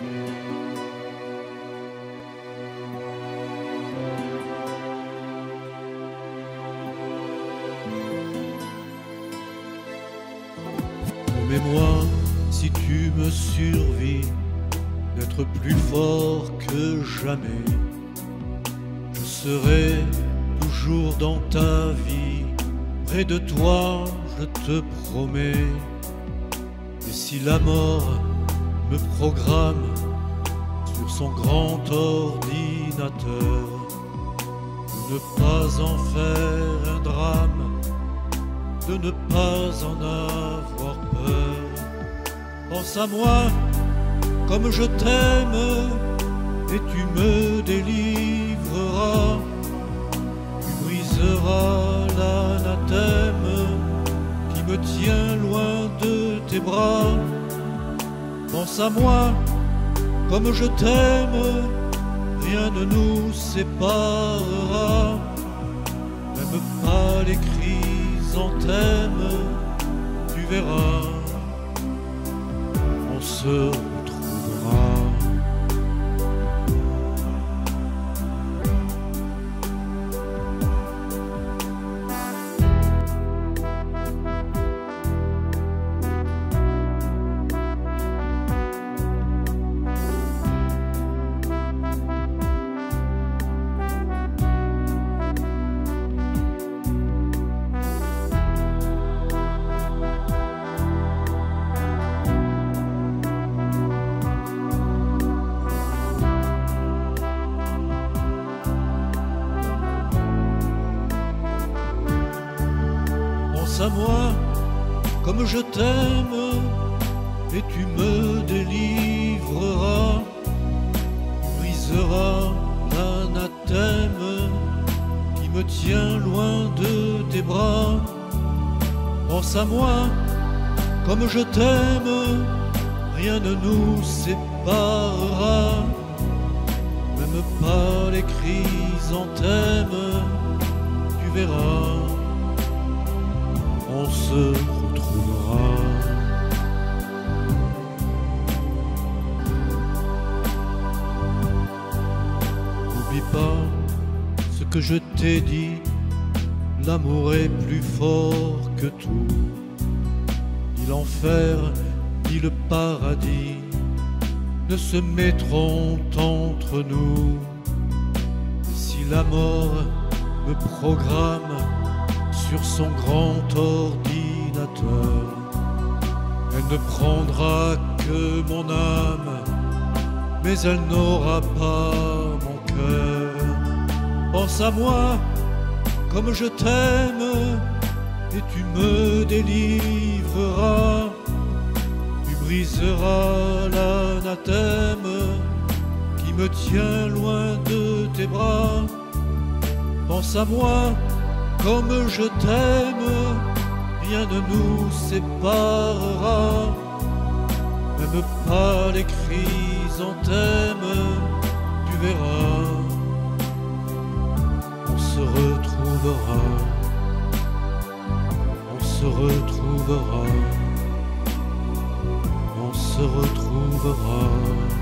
Promets-moi, si tu me survis, d'être plus fort que jamais. Je serai toujours dans ta vie, près de toi, je te promets. Et si la mort me programme sur son grand ordinateur, de ne pas en faire un drame, de ne pas en avoir peur. Pense à moi comme je t'aime et tu me délivreras. Tu briseras l'anathème qui me tient loin de tes bras. Pense à moi comme je t'aime, rien ne nous séparera, même pas les chrysanthèmes, tu verras, on se retrouvera. Pense à moi comme je t'aime et tu me délivreras. Tu briseras l'anathème qui me tient loin de tes bras. Pense à moi comme je t'aime, rien ne nous séparera, même pas les chrysanthèmes, tu verras, on se retrouvera. N'oublie pas ce que je t'ai dit, l'amour est plus fort que tout. Ni l'enfer, ni le paradis ne se mettront entre nous. Et si la mort me programme sur son grand ordinateur, elle ne prendra que mon âme, mais elle n'aura pas mon cœur. Pense à moi comme je t'aime et tu me délivreras. Tu briseras l'anathème qui me tient loin de tes bras. Pense à moi comme je t'aime, rien ne nous séparera, même pas les chrysanthèmes, tu verras, on se retrouvera, on se retrouvera, on se retrouvera.